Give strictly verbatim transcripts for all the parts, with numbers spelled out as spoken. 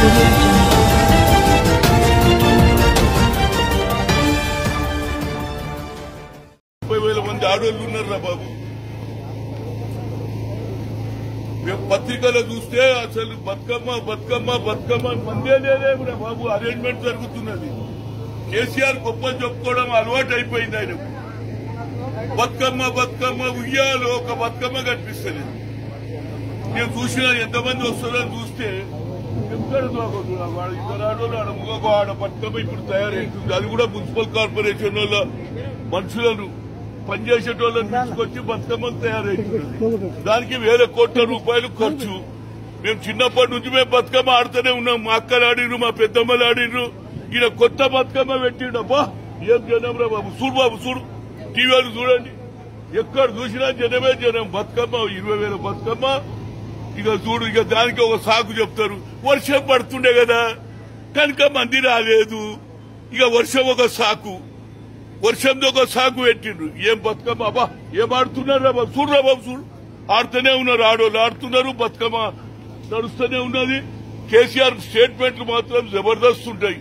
ముప్పై వేల మంది ఆడవాళ్ళు ఉన్నారా బాబు. మేము పత్రికలో చూస్తే అసలు బతుకమ్మ బతుకమ్మ బతుకమ్మ మందే లేదేమిరా బాబు. అరేంజ్మెంట్ జరుగుతున్నది. కేసీఆర్ గొప్పలు చెప్పుకోవడం అలవాటు అయిపోయింది ఆయనకు. బతుకమ్మ బతుకమ్మ ఉయ్యాలో ఒక బతుకమ్మ కనిపిస్తుంది. నేను చూసినా ఎంతమంది వస్తారో చూస్తే ఎక్కడ వాడు ఇద్దరు ఆడ ఇంకొక ఆడ బతుకమ్మ ఇప్పుడు తయారైతుంది. అది కూడా మున్సిపల్ కార్పొరేషన్ వాళ్ళ మనుషులను పనిచేసేటోళ్ళని తీసుకొచ్చి బతుకమ్మలు తయారైతుంది. దానికి వేల కోట్ల రూపాయలు ఖర్చు. మేము చిన్నప్పటి నుంచి మేము బతుకమ్మ ఆడుతూనే ఉన్నాం. మా అక్కలు ఆడిర్రు, మా పెద్దమ్మలు ఆడిర్రు. ఈయన కొత్త బతుకమ్మ పెట్టిండు. అబ్బా ఏం జనం రా బాబు. చూడు బాబు చూడు, టీవీలు చూడండి, ఎక్కడ చూసినా జనమే జనం. బతుకమ్మ ఇరవై వేల బతుకమ్మ. ఇక చూడు, ఇక దానికి ఒక సాకు చెప్తారు. వర్షం పడుతుండే కదా కనుక మంది రాలేదు. ఇక వర్షం ఒక సాకు, వర్షంతో ఒక సాగు పెట్టిండ్రు. ఏం బతుకమ్మ అబ్బా ఏం ఆడుతున్నారు బాబు. చూడరా బాబు చూడు, ఆడుతూనే ఉన్నారు. ఆడోళ్ళు ఆడుతున్నారు, బతుకమ్మ నడుస్తూనే ఉన్నది. కేసీఆర్ స్టేట్మెంట్లు మాత్రం జబర్దస్త్ ఉంటాయి.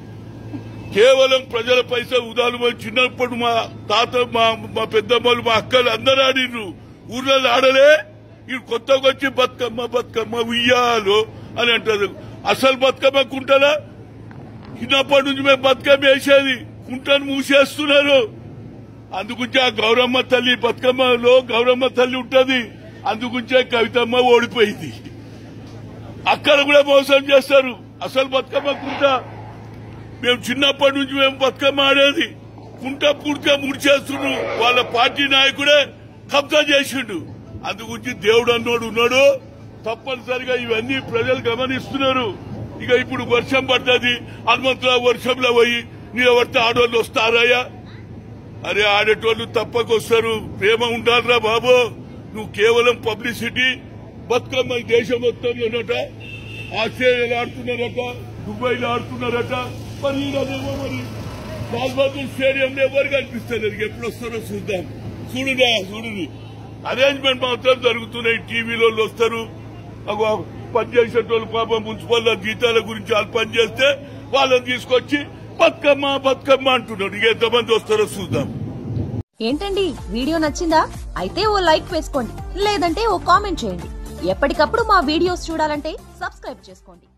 కేవలం ప్రజల పైసా ఉదాలు. చిన్నప్పుడు మా తాత మా మా పెద్దమ్మలు మా అక్కలు అందరూ ఆడిర్రు. ఊర్లో ఆడలే. ఈ కొత్తగా వచ్చి బతుకమ్మ బతుకమ్మ ఉయ్యాలో అని అంటారు. అసలు బతుకమ్మ కుంటలా చిన్నప్పటి నుంచి మేము బతుకమ్మ వేసేది. కుంటను మూసేస్తున్నారు. అందుగుంచే ఆ గౌరమ్మ తల్లి బతుకమ్మలో గౌరమ్మ తల్లి ఉంటది. అందుగుంచే కవితమ్మ ఓడిపోయింది. అక్కడ కూడా మోసం చేస్తారు. అసలు బతుకమ్మ కుంట మేము చిన్నప్పటి నుంచి మేము బతుకమ్మ ఆడేది. కుంట పూర్తిగా ముడిచేస్తున్నారు. వాళ్ళ పార్టీ నాయకుడే కబ్జా చేసిండు. అందుగురించి దేవుడు అన్నోడు ఉన్నాడు. తప్పనిసరిగా ఇవన్నీ ప్రజలు గమనిస్తున్నారు. ఇక ఇప్పుడు వర్షం పడ్డది. హనుమంతుల వర్షంలో పోయి నిలబడితే ఆడవాళ్ళు వస్తారయ్యా? అరే ఆడేటోళ్ళు తప్పకొస్తారు. ప్రేమ ఉండాలిరా బాబు. నువ్వు కేవలం పబ్లిసిటీ. బతుకమ్మ దేశం మొత్తంలోనట, ఆస్ట్రేలియాలో ఆడుతున్నారట, దుబాయ్లో ఆడుతున్నారట. మరి అదేమో మరి బాల్బహదూర్ స్టేడియంలో ఎవరు కనిపిస్తలేదు. ఎప్పుడు వస్తారో చూద్దాం. చూడురా చూడు, అరేంజ్మెంట్ మాత్రం జరుగుతున్నాయి. టీవీలో వస్తారు. పనిచేసేటోళ్ళు పాపం మున్సిపల్ జీతాల గురించి వాళ్ళు పనిచేస్తే వాళ్ళని తీసుకొచ్చి బతుకమ్మ బతుకమ్మ అంటున్నాడు. ఇక ఎంతమంది వస్తారో చూద్దాం. ఏంటండి వీడియో నచ్చిందా? అయితే ఓ లైక్ వేసుకోండి, లేదంటే ఓ కామెంట్ చేయండి. ఎప్పటికప్పుడు మా వీడియోస్ చూడాలంటే సబ్స్క్రైబ్ చేసుకోండి.